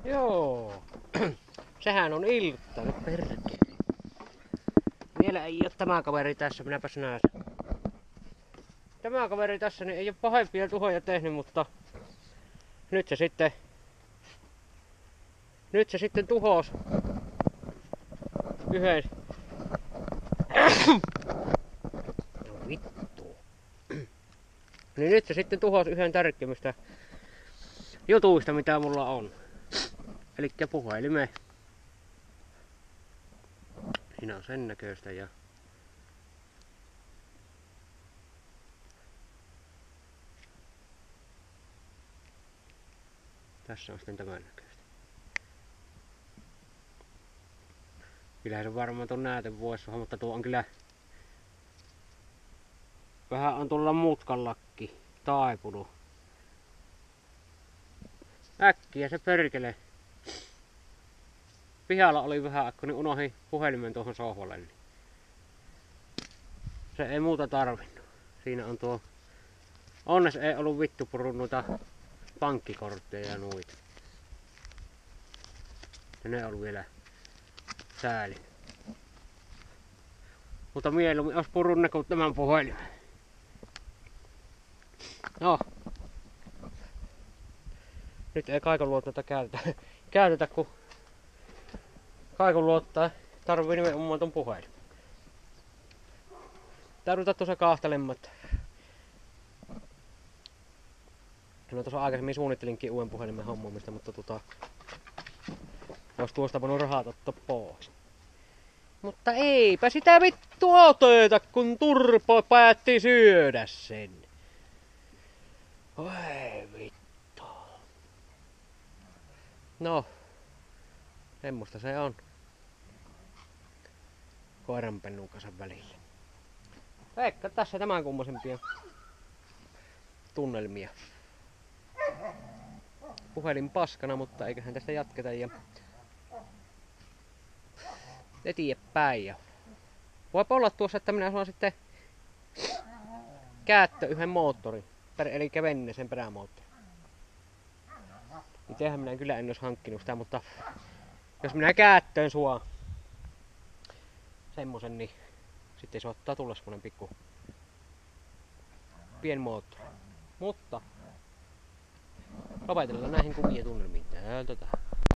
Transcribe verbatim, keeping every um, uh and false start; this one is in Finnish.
Joo. Sehän on ilta, no perkele. Vielä ei oo tämä kaveri tässä, minäpäs näen. Tämä kaveri tässä niin ei oo pahempia tuhoja tehnyt, mutta nyt se sitten Nyt se sitten tuhos yhden. No vittu. Niin nyt se sitten tuhos yhden tärkeimmistä jutuista mitä mulla on. Elikkä puhelimeen. Siinä on sen näköistä ja tässä on sitten tämän näköistä. Kyllähän se varmaan ton näytön voisi, mutta tuo on kyllä vähän on tulla mutkanlakki taipunut. Äkkiä se perkele. Pihalla oli vähän akku, niin unohdin puhelimen tuohon sohvalle. Niin se ei muuta tarvinnut. Siinä on tuo. Onnes ei ollut vittu purun noita pankkikortteja ja noita. Ja ne on vielä sääli. Mutta mieluummin olisi purun ne kuin tämän puhelimen. No. Nyt ei kaikonluottoita käytetä. Käytetä kun kaikonluottaa tarvii nimenomaan ton puhelin. Tarvitaan tuossa kahtelemmat. Mä tuossa aikaisemmin suunnittelinkin uuden puhelimen hommaamista, mutta tota olisi tuosta voinut rahat ottaa pois. Mutta eipä sitä vittu oteta, kun Turpo päätti syödä sen. Oi vittu. No, semmoista se on. Koiranpennun kanssa välillä. Eikä tässä tämän kummosempia tunnelmia. Puhelin paskana, mutta eiköhän tästä jatketa ja eteenpäin. Ja voipa olla tuossa, että minä saan sitten käyttö yhden moottorin, eli Vennesen perämoottorin. Itsehän minä kyllä en olisi hankkinut sitä, mutta jos minä käyttöön suon semmosen, niin sitten se ottaa tulla semmonen pikku pien moottori. Mutta lopetellaan näihin kuvia tunnelmiin täältä tähän.